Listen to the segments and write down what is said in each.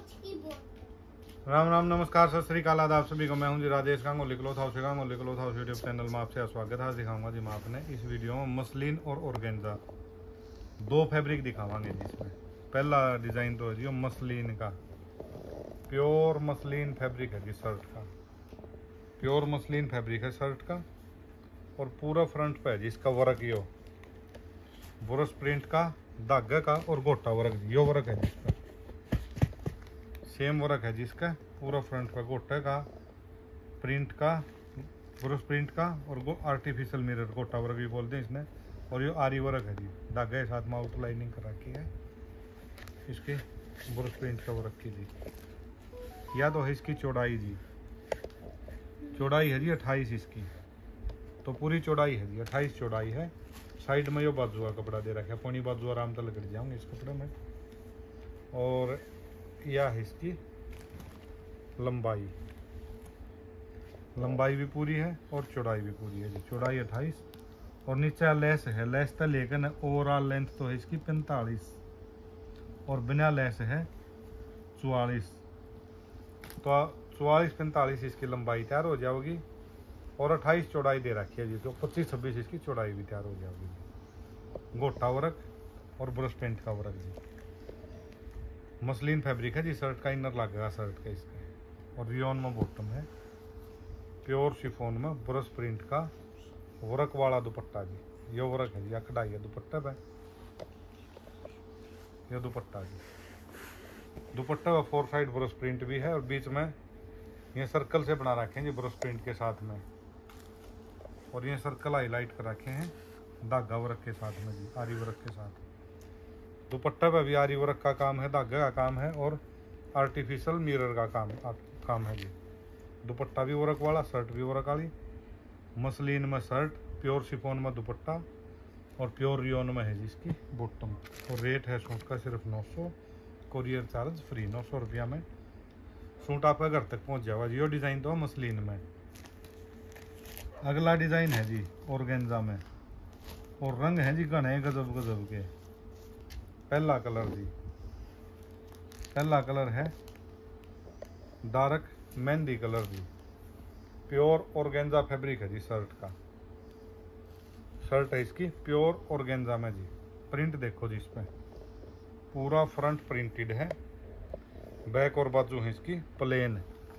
राम राम, नमस्कार, सत श्री अकाल, आदाब सभी को। मैं हूं जी Rajesh Ganguly cloth house YouTube channel में आपसे स्वागत है। दिखाऊंगा जी मैं आपने इस वीडियो में मसलिन और ऑर्गेन्जा दो फैब्रिक दिखावांगे जिसमें पहला डिजाइन तो है जी मसलिन का, प्योर मसलिन फैब्रिक है जी शर्ट का, प्योर मसलिन फैब्रिक है शर्ट का। और पूरा फ्रंट पे है जी इसका वर्क, यो बुरश प्रिंट का, धागे का और गोटा वर्क जी, यो वर्क है जिसका सेम वर्क है जिसका पूरा फ्रंट का गोटे का प्रिंट का, ब्रश प्रिंट का और आर्टिफिशियल मिरर गोटा वर्क भी बोलते हैं इसने। और ये आरी वर्क है जी, धागे के साथ में आउटलाइनिंग कर रखी है इसके ब्रश प्रिंट का वर्क की जी। या तो है इसकी चौड़ाई जी, चौड़ाई है जी 28 इसकी, तो पूरी चौड़ाई है जी 28 चौड़ाई है। साइड में यो बाजू का कपड़ा दे रखा है, पौनी बाजू आराम से लग जाऊंगे इस कपड़े में। और यह है इसकी लंबाई, लंबाई भी पूरी है और चौड़ाई भी पूरी है जी, चौड़ाई 28। और नीचे लेस है, लेस तो लेकिन ओवरऑल लेंथ तो है इसकी 45 और बिना लेस है 44। तो 44-45 इसकी लंबाई तैयार हो जाएगी और 28 चौड़ाई दे रखी है जी, तो 25-26 इसकी चौड़ाई भी तैयार हो जाएगी। गोटा वर्क और ब्रश पेंट का वर्क जी, मसलिन फैब्रिक है जी। शर्ट का इनर लगेगा शर्ट का इसका, और रियोन में बॉटम है, प्योर शिफॉन में ब्रश प्रिंट का वर्क वाला दुपट्टा जी, ये वर्क है जी, कढ़ाई है दुपट्टे पे, ये दुपट्टा जी, दुपट्टे में 4 साइड ब्रश प्रिंट भी है और बीच में ये सर्कल से बना रखे हैं जी ब्रश प्रिंट के साथ में, और ये सर्कल हाईलाइट कर रखे हैं धागा वर्क के साथ में जी, आरी वर्क के साथ। दुपट्टे पे भी आरी वर्क का काम है, धागे का काम है और आर्टिफिशियल मिरर का काम है जी। दुपट्टा भी वर्क वाला, शर्ट भी वर्क वाली, मसलिन में शर्ट, प्योर शिफॉन में दुपट्टा और प्योर रियोन में है जी इसकी बॉटम। और रेट है सूट का सिर्फ 900, कोरियर चार्ज फ्री, 900 रुपया में सूट आपका घर तक पहुंच जाएगा जी। यो डिज़ाइन तो मसलिन में। अगला डिज़ाइन है जी ऑर्गेन्जा में, और रंग है जी घने गजब गजब के। पहला कलर जी, पहला कलर है डार्क मेहंदी कलर जी, प्योर ऑर्गेन्जा फैब्रिक है जी शर्ट का, शर्ट है इसकी प्योर ऑर्गेन्जा में जी। प्रिंट देखो जी, इस पे पूरा फ्रंट प्रिंटेड है, बैक और बाजू है इसकी प्लेन,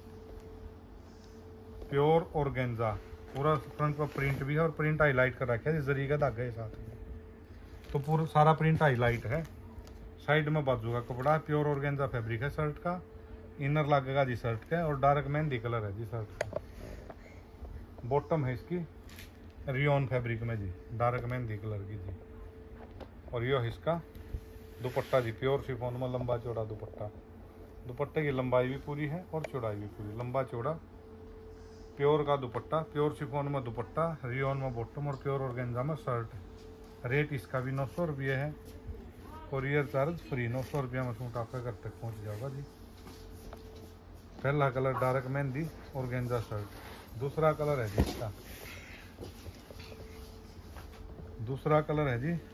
प्योर ऑर्गेन्जा, पूरा फ्रंट पर प्रिंट भी है और प्रिंट हाईलाइट कर रखा है जरी का धागे के साथ में, तो पूरा सारा प्रिंट हाईलाइट है। साइड में बाजू का कपड़ा है, प्योर ऑर्गेन्जा फैब्रिक है शर्ट का, इनर लगेगा जी शर्ट का और डार्क मेहंदी कलर है जी शर्ट का। बॉटम है इसकी रियोन फैब्रिक में जी, डार्क मेहंदी कलर की जी। और यो इसका दुपट्टा जी, प्योर शिफॉन में लंबा चौड़ा दुपट्टा, दुपट्टे की लंबाई भी पूरी है और चौड़ाई भी पूरी, लंबा चौड़ा प्योर का दुपट्टा, प्योर शिफॉन में दुपट्टा, रियोन में बॉटम और प्योर ऑर्गेन्जा में शर्ट। रेट इसका भी 900 रुपये है, कोरियर चार्ज फ्री, 900 रुपया में सूट आपका घर तक पहुंच जाएगा जी। पहला colour dark mehndi organza shirt. दूसरा कलर है जी इसका, दूसरा कलर है जी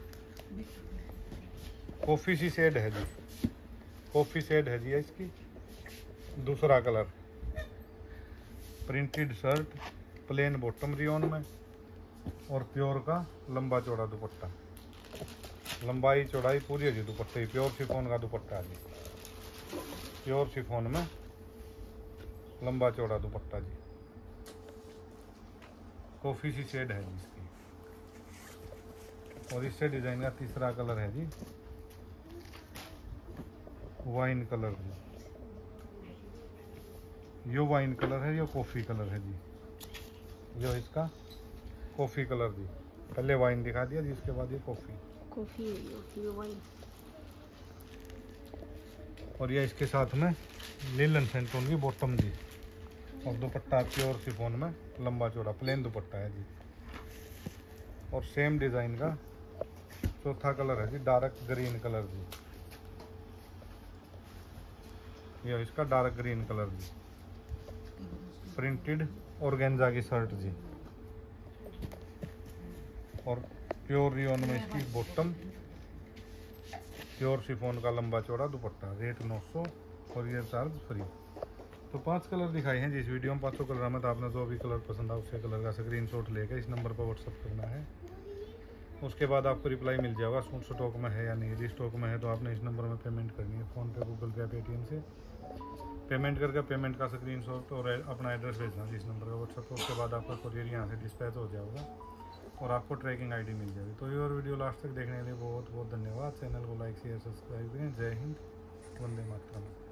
कॉफी सी शेड है जी, कॉफी शेड है जी इसकी दूसरा colour. Printed shirt, plain bottom rayon में और प्योर का लंबा चौड़ा दुपट्टा, लंबाई चौड़ाई पूरी है जी दुपट्टे, प्योर शिफॉन का दुपट्टा है जी, प्योर शिफॉन में लंबा चौड़ा दुपट्टा जी, कॉफी सी शेड है जी इसकी। और इससे डिजाइन का तीसरा कलर है जी वाइन कलर जी, यो वाइन कलर है, यो कॉफी कलर है जी, जो इसका कॉफी कलर जी, पहले वाइन दिखा दिया जी, इसके बाद ये कॉफी वाइन। और ये इसके साथ में लिलन सेंटोन की बॉटम जी, और दुपट्टा प्योर शिफॉन में लंबा चौड़ा प्लेन दुपट्टा है जी। और सेम डिजाइन का चौथा कलर है जी डार्क ग्रीन कलर जी, ये इसका डार्क ग्रीन कलर जी, प्रिंटेड ऑर्गेन्जा की शर्ट जी, और प्योर रियोन में इसकी बॉटम, प्योर शिफॉन का लंबा चौड़ा dupatta. Rate 900, courier charge free. तो 5 कलर दिखाए हैं जिस वीडियो में, 5 कलर में तो आपने जो भी कलर पसंद आ उसके कलर का स्क्रीनशॉट लेकर इस नंबर पर व्हाट्सअप करना है। उसके बाद आपको रिप्लाई मिल जाएगा सूट स्टॉक में है या नहीं। यदि स्टॉक में है तो आपने इस नंबर में पेमेंट करनी है, फ़ोनपे, गूगल पे, पेटीएम से पेमेंट करके पेमेंट का स्क्रीनशॉट और अपना एड्रेस भेजना जिस नंबर का व्हाट्सअप। उसके बाद आपका कुरियर यहाँ से डिस्पैच हो जाएगा और आपको ट्रैकिंग आईडी मिल जाएगी। तो ये और वीडियो लास्ट तक देखने के लिए बहुत बहुत धन्यवाद। चैनल को लाइक शेयर सब्सक्राइब करें। जय हिंद, वंदे मातरम।